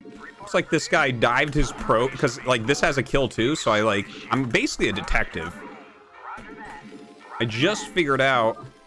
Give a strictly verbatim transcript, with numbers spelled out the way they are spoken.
Looks like this guy dived his pro, because, like, this has a kill, too, so I, like, I'm basically a detective. I just figured out